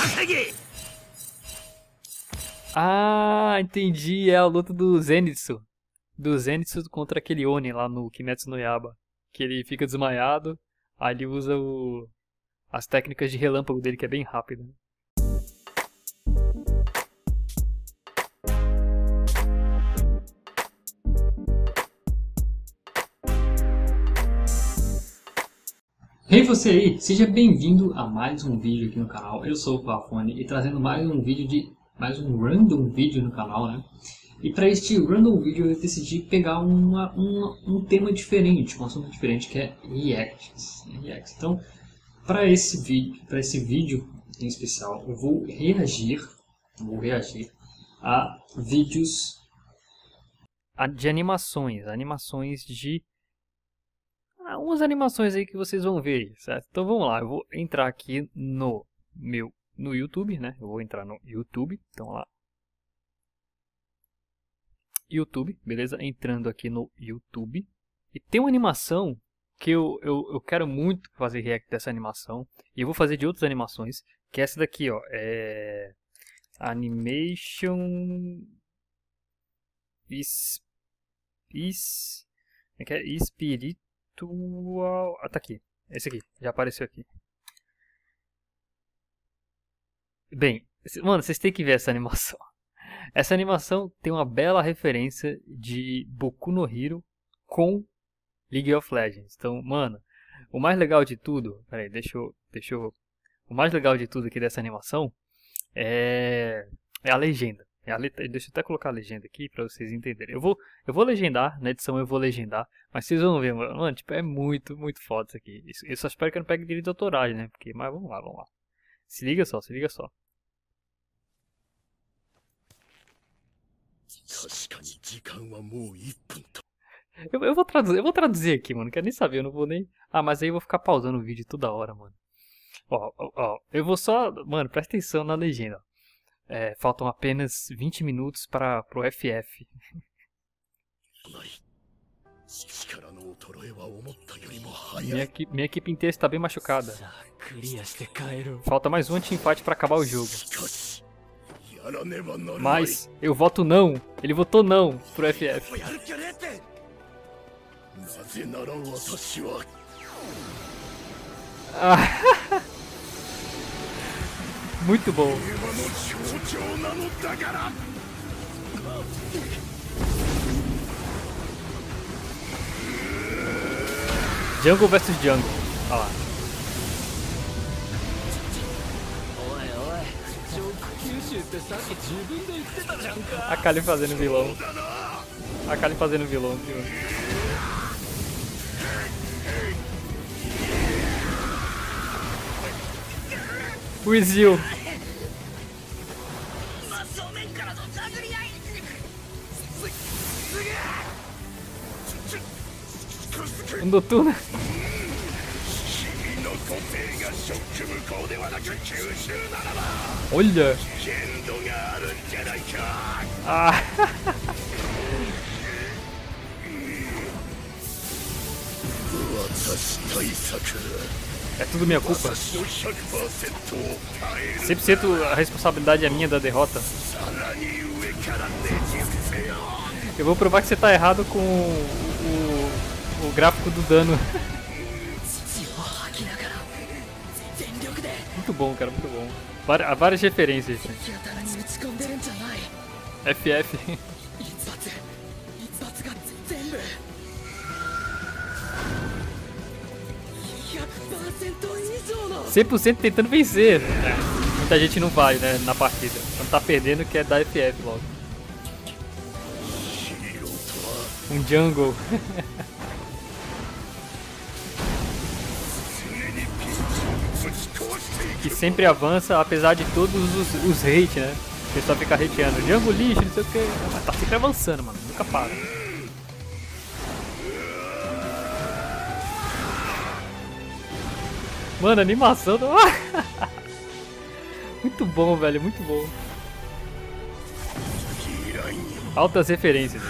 Ah, entendi. É a luta do Zenitsu. Do Zenitsu contra aquele Oni lá no Kimetsu no Yaiba. Que ele fica desmaiado. Aí ele usa as técnicas de relâmpago dele, que é bem rápido. Hey você aí, seja bem-vindo a mais um vídeo aqui no canal. Eu sou o Pafone e trazendo mais um random vídeo no canal, né? E para este random vídeo eu decidi pegar um tema diferente, um assunto diferente, que é reacts. Então, para esse vídeo em especial, eu vou reagir a vídeos de animações de umas animações aí que vocês vão ver, certo? Então vamos lá, eu vou entrar aqui no YouTube, né? Eu vou entrar no YouTube, então lá. YouTube, beleza? Entrando aqui no YouTube. E tem uma animação que eu quero muito fazer react dessa animação. E eu vou fazer de outras animações, que é essa daqui, ó. É Animation Espiritual. Ah, tá aqui. Esse aqui, já apareceu aqui. Bem, mano, vocês têm que ver essa animação. Essa animação tem uma bela referência de Boku no Hero com League of Legends. Então, mano, o mais legal de tudo... Peraí, deixa eu... O mais legal de tudo aqui dessa animação é a legenda. Deixa eu até colocar a legenda aqui pra vocês entenderem. Eu vou legendar, na edição eu vou legendar, mas vocês vão ver, mano, tipo, é muito foda isso aqui. Eu só espero que eu não pegue direito autorais, né? Mas vamos lá. Se liga só. Eu vou traduzir aqui, mano, quero nem saber, eu não vou nem... Ah, mas aí eu vou ficar pausando o vídeo toda hora, mano. Ó, eu vou só... Mano, presta atenção na legenda. Faltam apenas 20 minutos pro FF. Minha equipe inteira está bem machucada. Falta mais um teamfight para acabar o jogo. Mas eu voto não. Ele votou não pro FF. Muito bom. Jungle vs Jungle. Olha lá. A Kali fazendo vilão. O Ezio. O Noturno. Olha. É tudo minha culpa. 100% a responsabilidade é minha da derrota. Eu vou provar que você tá errado com o gráfico do dano. Muito bom, cara, muito bom. Várias referências. FF. 100% tentando vencer. Muita gente não vai, né, na partida. Quando tá perdendo, quer dar FF logo. Um jungle. Que sempre avança, apesar de todos os hate, né? O pessoal fica hateando. Jungle lixo, não sei o que. Mas tá sempre avançando, mano. Nunca para. Mano, a animação do... Muito bom, velho, muito bom. Altas referências.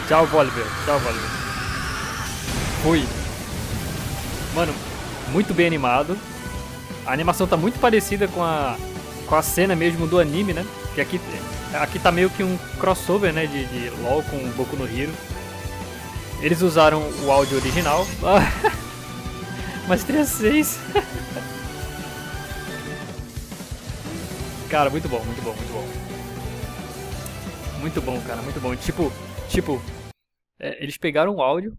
Tchau, Volibear. Tchau, Volibear. Fui. Mano, muito bem animado. A animação tá muito parecida com a cena mesmo do anime, né? Que aqui tá meio que um crossover, né? De LoL com Boku no Hero. Eles usaram o áudio original. Mas 3-6. Cara, muito bom, muito bom, muito bom. Muito bom, cara, muito bom. Tipo, eles pegaram o áudio,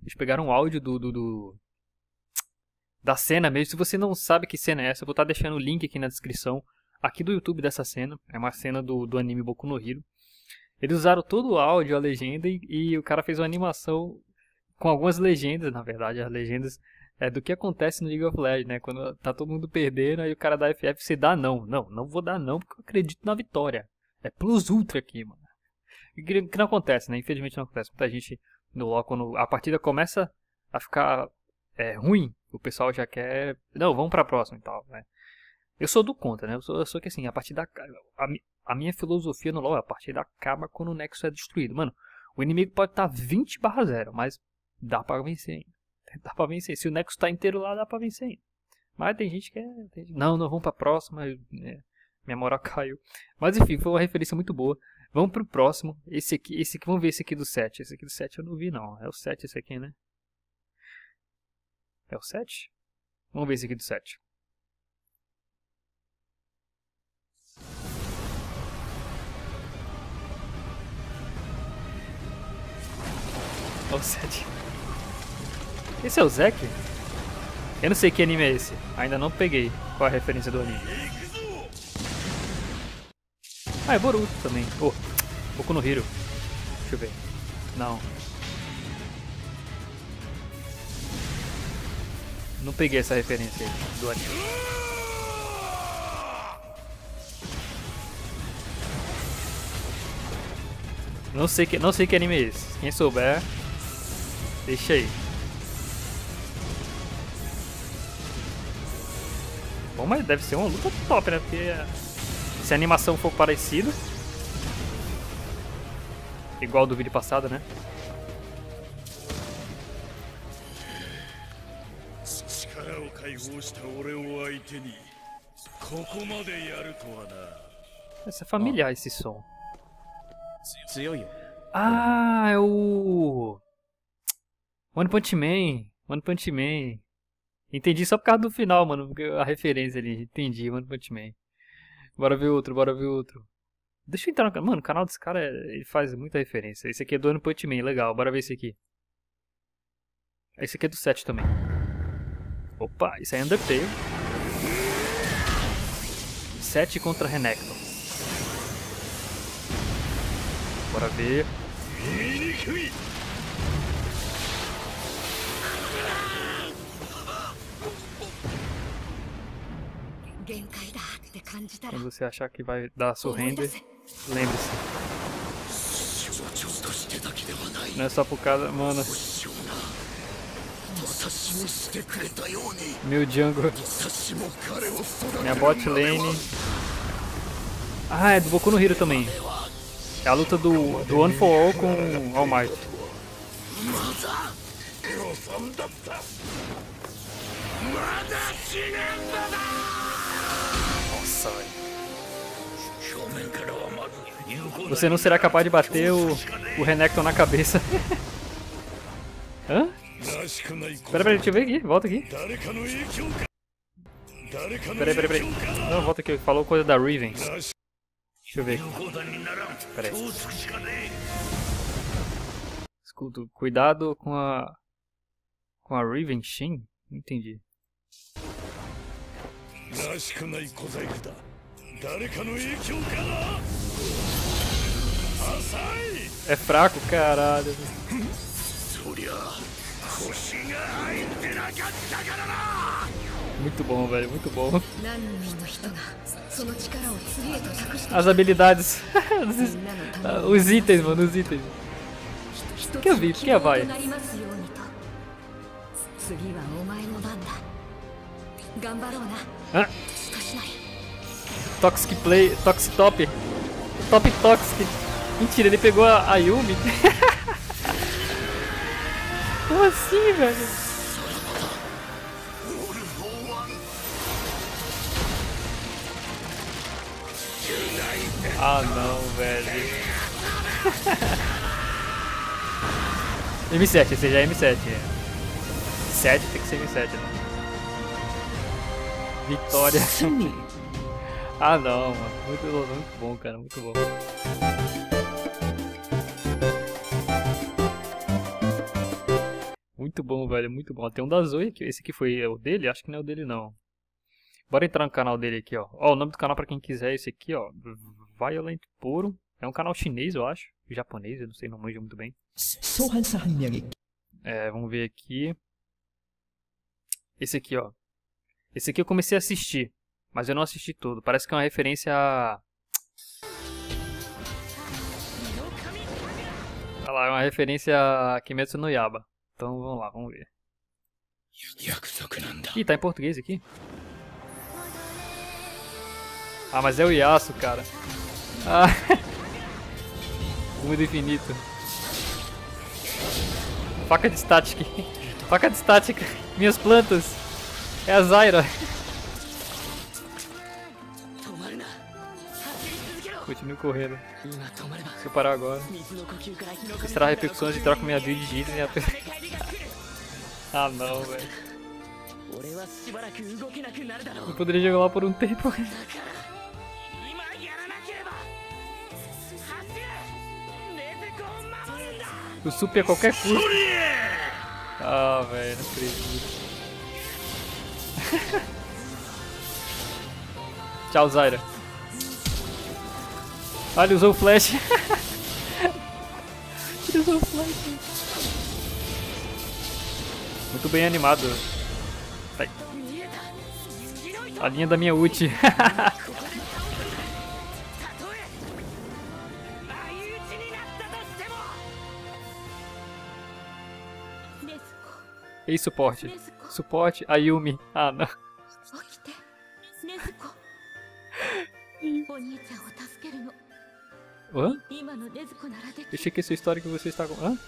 da cena mesmo. Se você não sabe que cena é essa, eu vou estar deixando o link aqui na descrição, aqui do YouTube dessa cena. É uma cena do anime Boku no Hero. Eles usaram todo o áudio, a legenda, e o cara fez uma animação com algumas legendas, na verdade, as legendas do que acontece no League of Legends, né? Quando tá todo mundo perdendo, aí o cara dá FF, você dá não. Não vou dar não, porque eu acredito na vitória. É plus ultra aqui, mano. Que não acontece, né? Infelizmente não acontece. Muita gente no LoL, quando a partida começa a ficar ruim, o pessoal já quer... Não, vamos pra próxima e tal, né? Eu sou do contra, né? Eu sou que assim, a partida... A minha filosofia no LoL é a partida acaba quando o Nexus é destruído. Mano, o inimigo pode estar 20/0, mas dá pra vencer ainda. Dá pra vencer. Se o Nexus tá inteiro lá, dá pra vencer ainda. Mas tem gente que não, vamos pra próxima. Minha moral caiu. Mas enfim, foi uma referência muito boa. Vamos pro próximo. Esse aqui, vamos ver esse aqui do 7. Esse aqui do 7 eu não vi, não. É o 7 esse aqui, né? É o 7? Vamos ver esse aqui do 7. É o 7. Esse é o Zack? Eu não sei que anime é esse. Ainda não peguei qual é a referência do anime. Ah, é Boruto também. Boku no Hero. Deixa eu ver. Não. Não peguei essa referência aí do anime. Não sei que anime é esse. Quem souber, deixa aí. Bom, mas deve ser uma luta top, né? Porque se a animação for parecida, igual do vídeo passado, né? Essa é familiar esse som. Ah, é o One Punch Man. One Punch Man. Entendi só por causa do final, mano. A referência ali. Entendi, One Punch Man. Bora ver outro, bora ver outro. Deixa eu entrar no canal. Mano, o canal desse cara ele faz muita referência. Esse aqui é do One Punch Man, legal. Bora ver esse aqui. Esse aqui é do 7 também. Opa, isso aí é Undertale. 7 contra Renekton. Bora ver. Quando você achar que vai dar surrender, lembre-se. Não é só por causa... Mano. Meu jungle. Minha bot lane. Ah, é do Boku no Hero também. É a luta do One for All com All Might. Nossa, velho. Você não será capaz de bater o Renekton na cabeça. Hã? Pera, deixa eu ver aqui, volta aqui. Peraí. Não, volta aqui, falou coisa da Riven. Deixa eu ver. Peraí. Escudo, cuidado com a Riven Shin? Não entendi. É fraco, caralho. Muito bom, velho, muito bom. As habilidades. Os itens, mano, os itens. Que vai? Hã? Toxic Play, Toxic Top. Top Toxic. Mentira, ele pegou a Yumi. Como assim, velho? Ah, não, velho. M7, esse já é M7. 7 tem que ser M7, né? Vitória. Ah, não, mano. Muito bom, cara. Muito bom. Muito bom, velho. Muito bom. Tem um da Zoe aqui. Esse aqui foi o dele? Acho que não é o dele, não. Bora entrar no canal dele aqui, ó. Ó, o nome do canal pra quem quiser é esse aqui, ó. Violent Puro. É um canal chinês, eu acho. Japonês, eu não sei, não manjo muito bem. Vamos ver aqui. Esse aqui, ó. Esse aqui eu comecei a assistir, mas eu não assisti tudo. Parece que é uma referência a... Olha lá, é uma referência a Kimetsu no Yaiba. Então vamos lá, vamos ver. Ih, tá em português aqui? Ah, mas é o Yasuo, cara. Ah. Mundo infinito. Faca de estática. Faca de estática. Minhas plantas. É a Zyra. Continue correndo. Se eu parar agora. Extrair repercussões e troca minha build de item. Ah, não, velho. Eu poderia jogar lá por um tempo. O sup a qualquer custo. Ah, velho, não acredito. Tchau, Zyra. Ah, ele usou o flash. Ele usou o flash. Muito bem animado. Ai. A linha da minha ult. Ei, suporte. Suporte, Ayumi. Ah, não. Hã? Eu achei que essa história que você está com... Hã?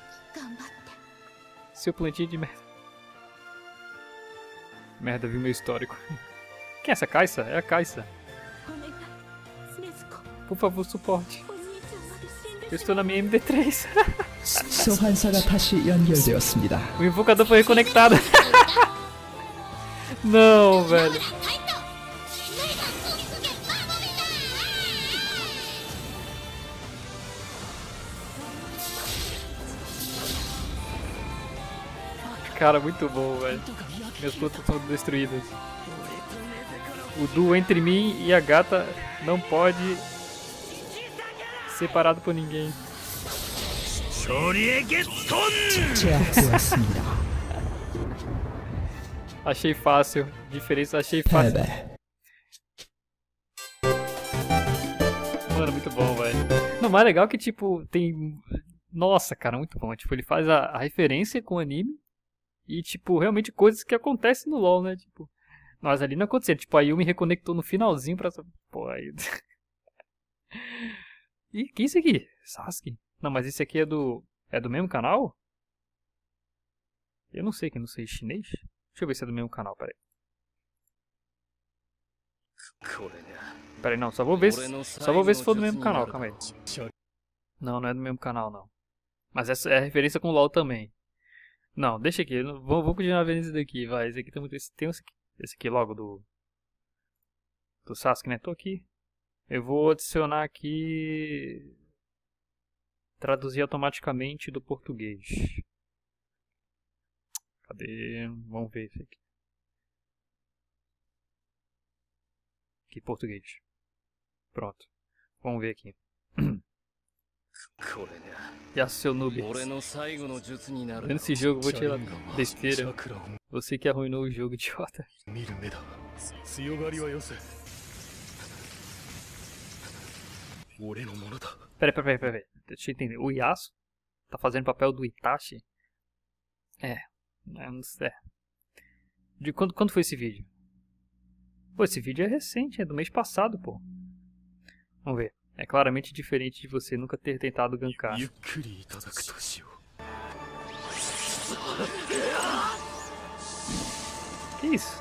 Seu plantio de merda. Merda, vi meu histórico. Quem é essa Kai'Sa? É a Kai'Sa. Por favor, suporte. Eu estou na minha MD3. O invocador foi reconectado. Não, velho. Cara, muito bom, velho. Minhas plantas são destruídas. O duo entre mim e a gata não pode ser parado por ninguém. Achei fácil. Diferença, achei fácil. Mano, muito bom, velho. Não, mais legal que, tipo, tem... Nossa, cara, muito bom. Tipo, ele faz a referência com o anime. E, tipo, realmente coisas que acontecem no LoL, né? Tipo, mas ali não aconteceu. Tipo, a Yumi reconectou no finalzinho pra... Pô, aí... Ih, que é isso aqui? Sasuke? Não, mas esse aqui é do... É do mesmo canal? Eu não sei, que não sei. Chinês? Deixa eu ver se é do mesmo canal, peraí. Peraí, não. Só vou ver se for do mesmo canal, calma aí. Não, não é do mesmo canal, não. Mas essa é referência com o LoL também. Não, deixa aqui. Vou continuar vendo esse daqui, vai. Esse aqui tem muito... Tem esse aqui logo do Sasuke, né? Tô aqui. Eu vou adicionar aqui... Traduzir automaticamente do português. Cadê? Vamos ver esse aqui. Aqui, português. Pronto. Vamos ver aqui. Yasuo, seu noob. Vendo esse jogo, vou tirar besteira. Você que arruinou o jogo, idiota. Peraí. Deixa eu entender. O Yasuo tá fazendo papel do Itachi? Não sei. De quando foi esse vídeo? Pô, esse vídeo é recente, é do mês passado, pô. Vamos ver. É claramente diferente de você nunca ter tentado gankar. Que isso?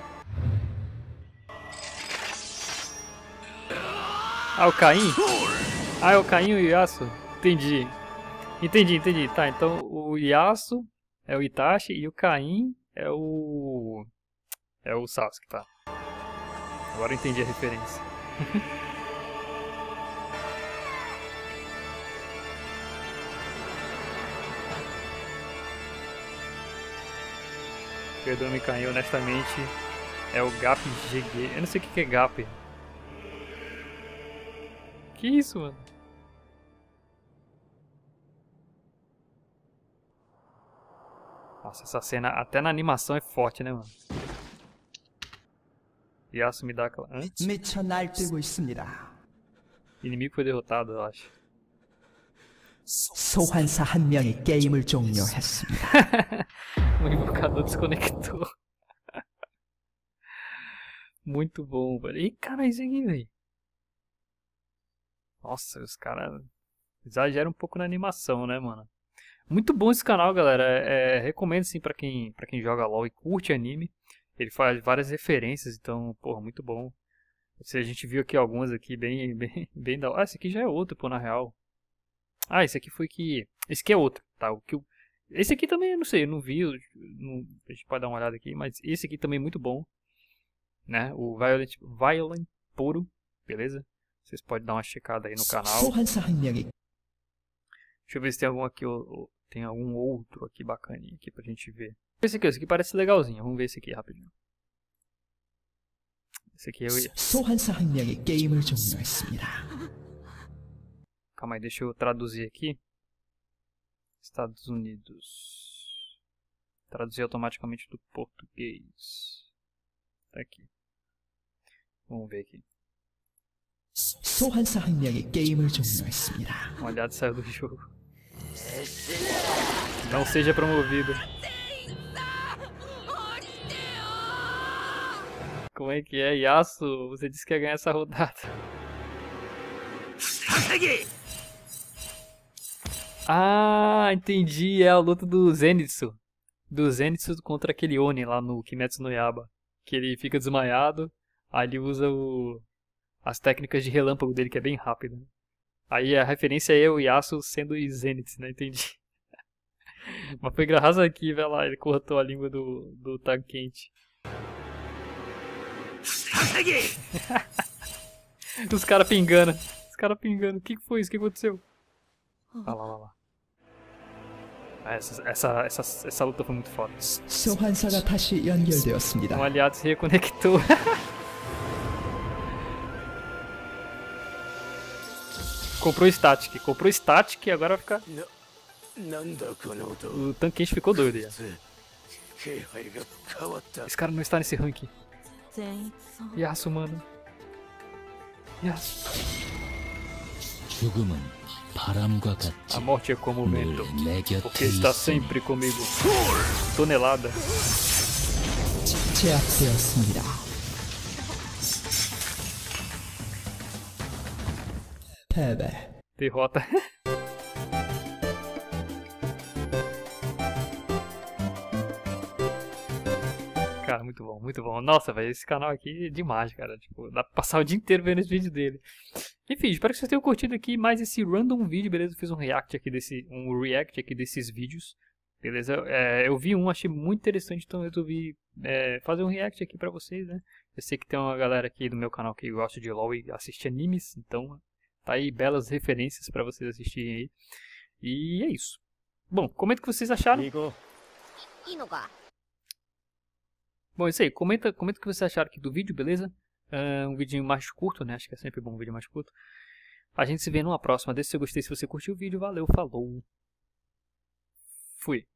Ah, o Caim? Ah, é o Caim e o Yasuo? Entendi. Entendi. Tá, então o Yasuo é o Itachi e o Caim é o... É o Sasuke, tá. Agora eu entendi a referência. Perdoa-me, Caim, honestamente é o Gap GG. Eu não sei o que é Gap. Que isso, mano? Nossa, essa cena até na animação é forte, né, mano? Yasuo me dá aquela... Antes? 미쳐 날뛰고 있습니다. Inimigo foi derrotado, eu acho. 소환사 한 명이 게임을 종료했습니다. O invocador desconectou. Muito bom, velho. Ih, cara, isso aqui, velho. Nossa, os caras exageram um pouco na animação, né, mano? Muito bom esse canal, galera. Recomendo, sim, pra quem joga LoL e curte anime. Ele faz várias referências, então, porra, muito bom. A gente viu aqui algumas aqui bem da hora. Ah, esse aqui já é outro, pô, na real. Ah, esse aqui foi que... Esse aqui é outro, tá? Esse aqui também, eu não sei, eu não vi. A gente pode dar uma olhada aqui, mas esse aqui também é muito bom. Né? O Violent Puro, beleza? Vocês podem dar uma checada aí no canal. Deixa eu ver se tem algum aqui, tem algum outro aqui bacaninha aqui pra gente ver. Esse aqui parece legalzinho, vamos ver esse aqui rapidinho. Esse aqui Calma aí, deixa eu traduzir aqui. Estados Unidos. Traduzir automaticamente do português. Tá aqui. Vamos ver aqui. Uma olhada, saiu do jogo. Não seja promovido. Como é que é, Yasuo? Você disse que ia ganhar essa rodada. Ah, entendi. É a luta do Zenitsu. Do Zenitsu contra aquele Oni lá no Kimetsu no Yaiba. Que ele fica desmaiado. Aí ele usa as técnicas de relâmpago dele, que é bem rápido. Aí a referência é o Yasuo sendo o Zenitsu, né? Entendi. Mas foi engraçado aqui, velho lá. Ele cortou a língua do Tankente. Os caras pingando. O que foi isso? O que aconteceu? Ah, lá. Essa luta foi muito foda. Um aliado se reconectou. Comprou static e agora vai ficar... O Tankente ficou doido já. Esse cara não está nesse ranking. Yasuo, mano. Yasuo. A morte é como o vento, porque está sempre comigo. Tonelada. Derrota. Cara, muito bom, muito bom. Nossa, velho, esse canal aqui é demais, cara. Tipo, dá pra passar o dia inteiro vendo esse vídeo dele. Enfim, espero que vocês tenham curtido aqui mais esse random vídeo, beleza? Eu fiz um react aqui desses vídeos, beleza? Eu vi achei muito interessante, então eu resolvi fazer um react aqui pra vocês, né? Eu sei que tem uma galera aqui do meu canal que gosta de LoL e assiste animes, então tá aí belas referências pra vocês assistirem aí. E é isso. Bom, comenta o que vocês acharam. Bom, é isso aí. Comenta o que vocês acharam aqui do vídeo, beleza? Um vídeo mais curto, né? Acho que é sempre bom um vídeo mais curto. A gente se vê numa próxima. Deixa se eu gostei, se você curtiu o vídeo. Valeu, falou. Fui.